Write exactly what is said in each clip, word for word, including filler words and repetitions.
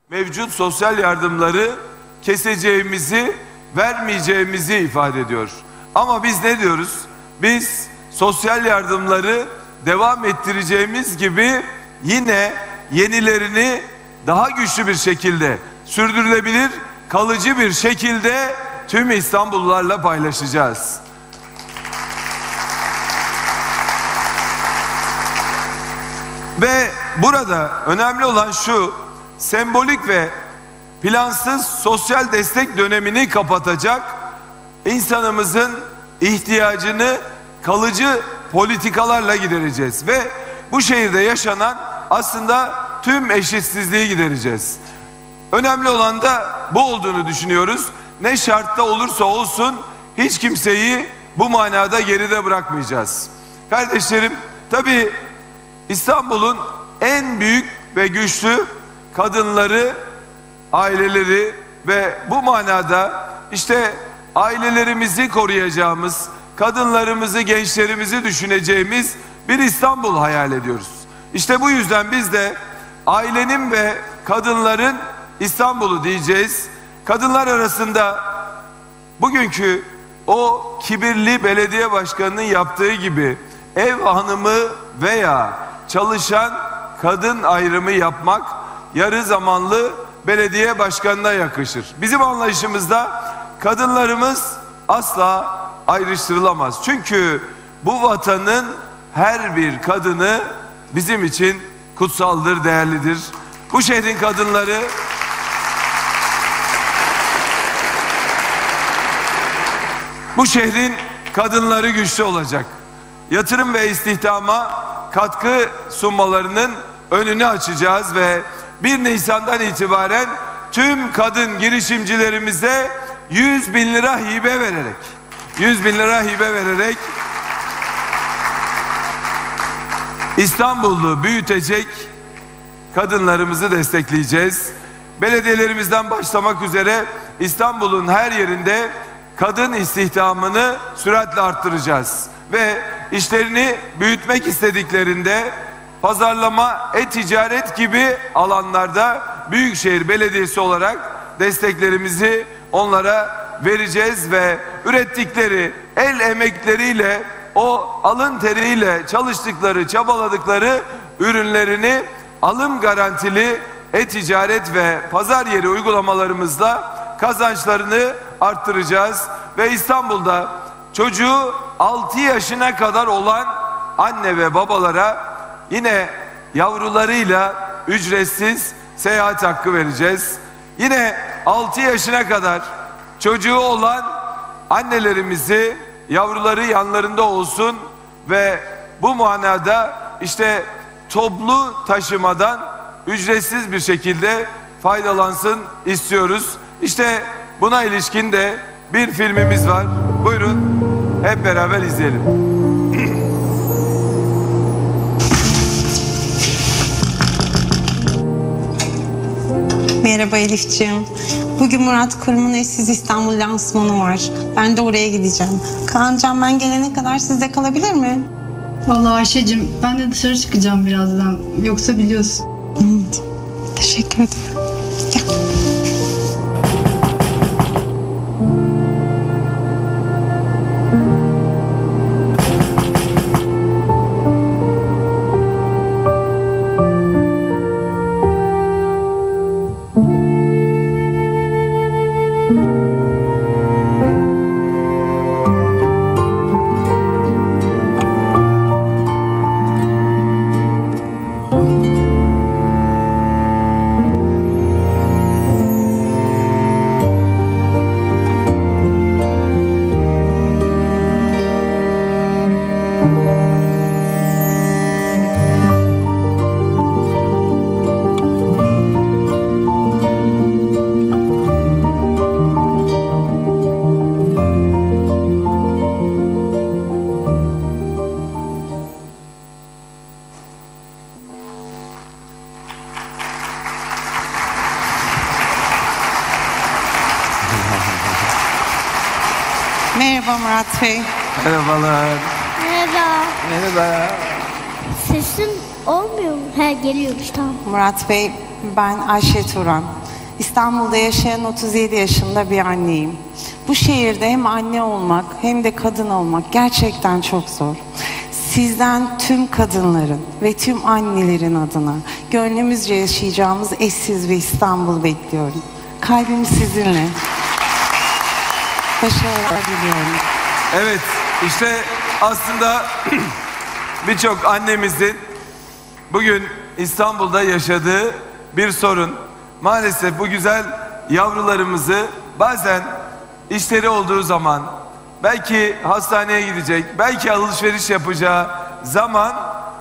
mevcut sosyal yardımları keseceğimizi, vermeyeceğimizi ifade ediyor. Ama biz ne diyoruz? Biz sosyal yardımları devam ettireceğimiz gibi yine yenilerini daha güçlü bir şekilde, sürdürülebilir, kalıcı bir şekilde tüm İstanbullularla paylaşacağız. Ve burada önemli olan şu: sembolik ve plansız sosyal destek dönemini kapatacak, insanımızın ihtiyacını kalıcı politikalarla gidereceğiz. Ve bu şehirde yaşanan aslında tüm eşitsizliği gidereceğiz. Önemli olan da bu olduğunu düşünüyoruz. Ne şartta olursa olsun hiç kimseyi bu manada geride bırakmayacağız. Kardeşlerim, tabii İstanbul'un en büyük ve güçlü kadınları, aileleri ve bu manada işte ailelerimizi koruyacağımız, kadınlarımızı, gençlerimizi düşüneceğimiz bir İstanbul hayal ediyoruz. İşte bu yüzden biz de ailenin ve kadınların İstanbul'u diyeceğiz. Kadınlar arasında bugünkü o kibirli belediye başkanının yaptığı gibi ev hanımı veya çalışan kadın ayrımı yapmak yarı zamanlı belediye başkanına yakışır. Bizim anlayışımızda kadınlarımız asla ayrıştırılamaz. Çünkü bu vatanın her bir kadını bizim için kutsaldır, değerlidir. Bu şehrin kadınları bu şehrin kadınları güçlü olacak. Yatırım ve istihdama katkı sunmalarının önünü açacağız ve bir Nisan'dan itibaren tüm kadın girişimcilerimize yüz bin lira hibe vererek yüz bin lira hibe vererek İstanbul'u büyütecek kadınlarımızı destekleyeceğiz. Belediyelerimizden başlamak üzere İstanbul'un her yerinde kadın istihdamını süratle arttıracağız. Ve işlerini büyütmek istediklerinde pazarlama, e-ticaret gibi alanlarda Büyükşehir Belediyesi olarak desteklerimizi onlara vereceğiz ve ürettikleri el emekleriyle, o alın teriyle çalıştıkları, çabaladıkları ürünlerini alım garantili e-ticaret ve pazar yeri uygulamalarımızla kazançlarını arttıracağız. Ve İstanbul'da çocuğu altı yaşına kadar olan anne ve babalara yine yavrularıyla ücretsiz seyahat hakkı vereceğiz. Yine altı yaşına kadar çocuğu olan annelerimizi, yavruları yanlarında olsun ve bu manada işte toplu taşımadan ücretsiz bir şekilde faydalansın istiyoruz. İşte buna ilişkin de bir filmimiz var. Buyurun hep beraber izleyelim. Merhaba Elifciğim. Bugün Murat Kurum'un Eşsiz İstanbul lansmanı var. Ben de oraya gideceğim. Kaancan, ben gelene kadar sizde kalabilir mi? Vallahi Ayşe'cim, ben de dışarı çıkacağım birazdan. Yoksa biliyorsun. Hmm, teşekkür ederim. Gel. Merhaba Murat Bey. Merhabalar. Merhaba. Merhaba. Sesin olmuyor mu? He, geliyormuş, tamam. Murat Bey, ben Ayşe Turan. İstanbul'da yaşayan otuz yedi yaşında bir anneyim. Bu şehirde hem anne olmak hem de kadın olmak gerçekten çok zor. Sizden tüm kadınların ve tüm annelerin adına gönlümüzce yaşayacağımız eşsiz bir İstanbul bekliyorum. Kalbim sizinle. Başarılar diliyorum. Evet, işte aslında birçok annemizin bugün İstanbul'da yaşadığı bir sorun. Maalesef bu güzel yavrularımızı bazen işleri olduğu zaman, belki hastaneye gidecek, belki alışveriş yapacağı zaman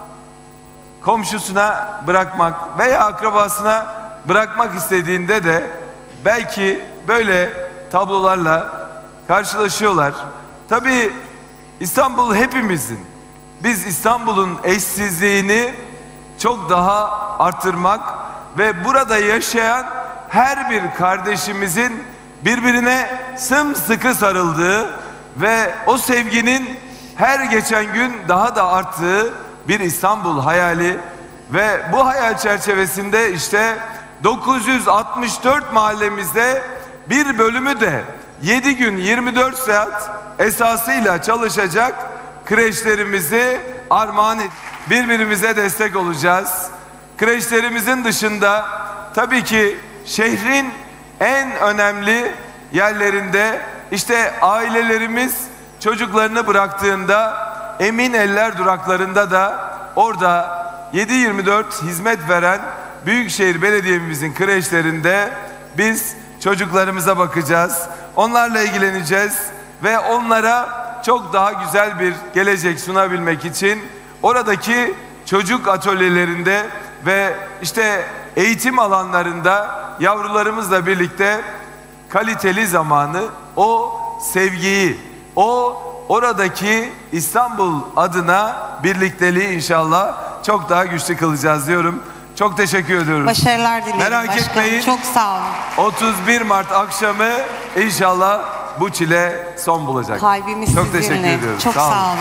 komşusuna bırakmak veya akrabasına bırakmak istediğinde de belki böyle tablolarla karşılaşıyorlar. Tabii İstanbul hepimizin. Biz İstanbul'un eşsizliğini çok daha arttırmak ve burada yaşayan her bir kardeşimizin birbirine sımsıkı sarıldığı ve o sevginin her geçen gün daha da arttığı bir İstanbul hayali ve bu hayal çerçevesinde işte dokuz yüz altmış dört mahallemizde bir bölümü de yedi gün yirmi dört saat esasıyla çalışacak kreşlerimizi armağan et. Birbirimize destek olacağız. Kreşlerimizin dışında tabii ki şehrin en önemli yerlerinde işte ailelerimiz çocuklarını bıraktığında Emin Eller duraklarında da orada yedi yirmi dört hizmet veren Büyükşehir Belediye'mizin kreşlerinde biz çocuklarımıza bakacağız. Onlarla ilgileneceğiz ve onlara çok daha güzel bir gelecek sunabilmek için oradaki çocuk atölyelerinde ve işte eğitim alanlarında yavrularımızla birlikte kaliteli zamanı, o sevgiyi, o oradaki İstanbul adına birlikteliği inşallah çok daha güçlü kılacağız diyorum. Çok teşekkür ediyorum. Başarılar dilerim. Merak başkanım. etmeyin. Çok sağ olun. otuz bir Mart akşamı inşallah bu çile son bulacak. Kalbimiz çok sizinle. teşekkür ediyorum. Çok sağ olun. sağ olun.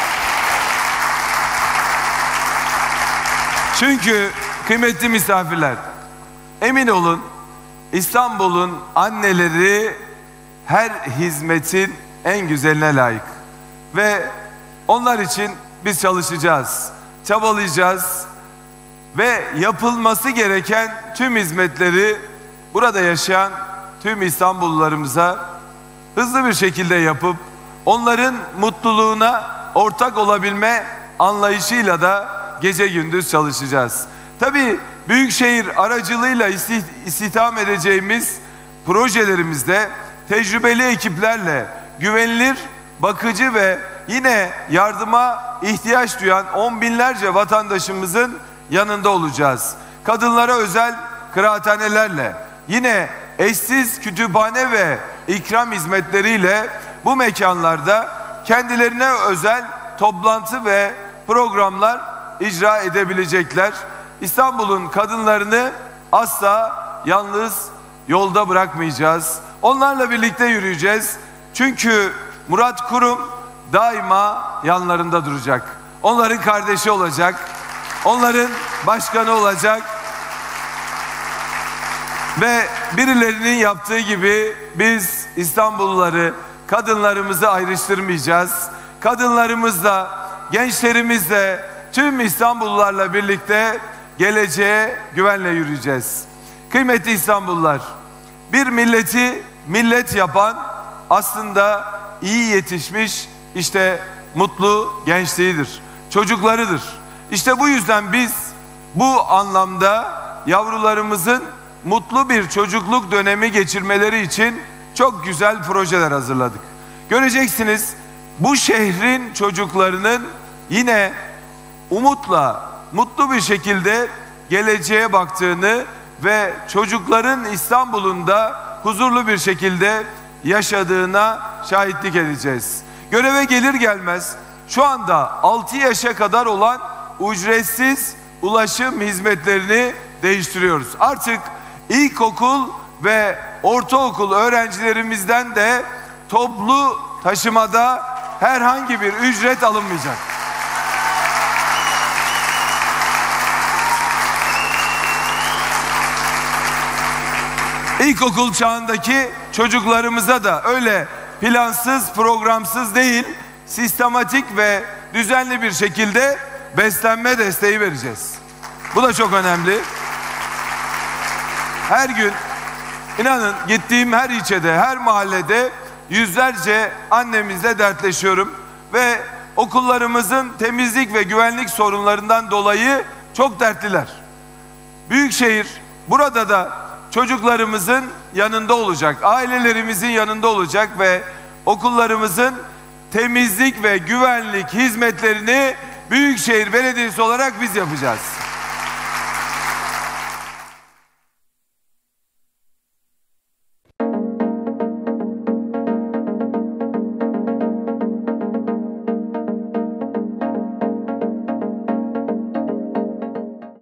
Çünkü kıymetli misafirler, emin olun İstanbul'un anneleri her hizmetin en güzeline layık. Ve onlar için biz çalışacağız, çabalayacağız ve yapılması gereken tüm hizmetleri burada yaşayan tüm İstanbullularımıza hızlı bir şekilde yapıp onların mutluluğuna ortak olabilme anlayışıyla da gece gündüz çalışacağız. Tabii Büyükşehir aracılığıyla istihdam edeceğimiz projelerimizde tecrübeli ekiplerle güvenilir, bakıcı ve yine yardıma ihtiyaç duyan on binlerce vatandaşımızın yanında olacağız. Kadınlara özel kıraathanelerle, yine eşsiz kütüphane ve ikram hizmetleriyle bu mekanlarda kendilerine özel toplantı ve programlar icra edebilecekler. İstanbul'un kadınlarını asla yalnız yolda bırakmayacağız. Onlarla birlikte yürüyeceğiz. Çünkü Murat Kurum daima yanlarında duracak. Onların kardeşi olacak. Onların başkanı olacak. Ve birilerinin yaptığı gibi biz İstanbulluları, kadınlarımızı ayrıştırmayacağız. Kadınlarımızla, gençlerimizle, tüm İstanbullularla birlikte geleceğe güvenle yürüyeceğiz. Kıymetli İstanbullular, bir milleti millet yapan aslında iyi yetişmiş işte mutlu gençliğidir, çocuklarıdır. İşte bu yüzden biz bu anlamda yavrularımızın mutlu bir çocukluk dönemi geçirmeleri için çok güzel projeler hazırladık. Göreceksiniz bu şehrin çocuklarının yine umutla, mutlu bir şekilde geleceğe baktığını ve çocukların İstanbul'un da huzurlu bir şekilde yaşadığına şahitlik edeceğiz. Göreve gelir gelmez şu anda altı yaşa kadar olan ücretsiz ulaşım hizmetlerini değiştiriyoruz. Artık ilkokul ve ortaokul öğrencilerimizden de toplu taşımada herhangi bir ücret alınmayacak. İlkokul çağındaki çocuklarımıza da öyle plansız, programsız değil, sistematik ve düzenli bir şekilde beslenme desteği vereceğiz. Bu da çok önemli. Her gün, inanın gittiğim her ilçede, her mahallede yüzlerce annemizle dertleşiyorum ve okullarımızın temizlik ve güvenlik sorunlarından dolayı çok dertliler. Büyükşehir burada da çocuklarımızın yanında olacak, ailelerimizin yanında olacak ve okullarımızın temizlik ve güvenlik hizmetlerini Büyükşehir Belediyesi olarak biz yapacağız.